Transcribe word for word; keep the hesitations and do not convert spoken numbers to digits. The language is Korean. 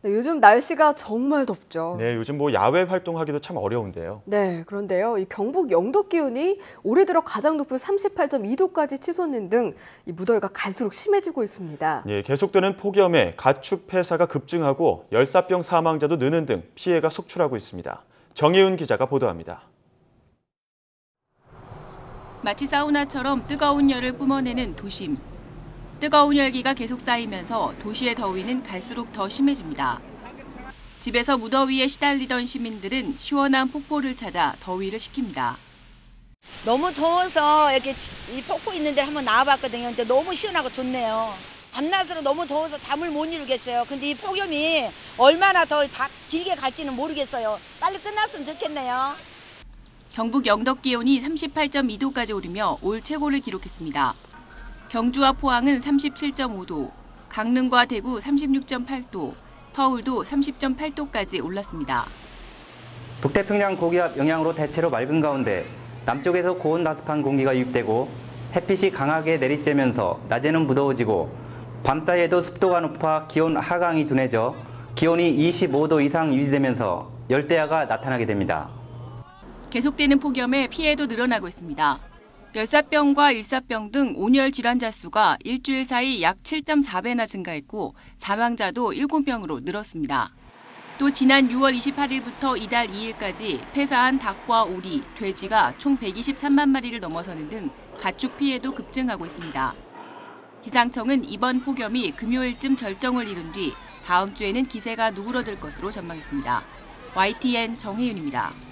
네, 요즘 날씨가 정말 덥죠. 네, 요즘 뭐 야외 활동하기도 참 어려운데요. 네, 그런데요. 이 경북 영도 기온이 올해 들어 가장 높은 삼십팔 점 이 도까지 치솟는 등 이 무더위가 갈수록 심해지고 있습니다. 예, 계속되는 폭염에 가축 폐사가 급증하고 열사병 사망자도 느는 등 피해가 속출하고 있습니다. 정혜윤 기자가 보도합니다. 마치 사우나처럼 뜨거운 열을 뿜어내는 도심. 뜨거운 열기가 계속 쌓이면서 도시의 더위는 갈수록 더 심해집니다. 집에서 무더위에 시달리던 시민들은 시원한 폭포를 찾아 더위를 식힙니다. 너무 더워서 이렇게 이 폭포 있는 데 한번 나와봤거든요. 근데 너무 시원하고 좋네요. 밤낮으로 너무 더워서 잠을 못 이루겠어요. 근데 이 폭염이 얼마나 더 다 길게 갈지는 모르겠어요. 빨리 끝났으면 좋겠네요. 경북 영덕 기온이 삼십팔 점 이 도까지 오르며 올 최고를 기록했습니다. 경주와 포항은 삼십칠 점 오 도, 강릉과 대구 삼십육 점 팔 도, 서울도 삼십 점 팔 도까지 올랐습니다. 북태평양 고기압 영향으로 대체로 맑은 가운데 남쪽에서 고온 나습한 공기가 유입되고 햇빛이 강하게 내리쬐면서 낮에는 무더워지고 밤사이에도 습도가 높아 기온 하강이 둔해져 기온이 이십오 도 이상 유지되면서 열대야가 나타나게 됩니다. 계속되는 폭염에 피해도 늘어나고 있습니다. 열사병과 일사병 등 온열 질환자 수가 일주일 사이 약 칠 점 사 배나 증가했고 사망자도 일곱 명으로 늘었습니다. 또 지난 유월 이십팔일부터 이달 이일까지 폐사한 닭과 오리, 돼지가 총 백이십삼만 마리를 넘어서는 등 가축 피해도 급증하고 있습니다. 기상청은 이번 폭염이 금요일쯤 절정을 이룬 뒤 다음 주에는 기세가 누그러들 것으로 전망했습니다. 와이티엔 정혜윤입니다.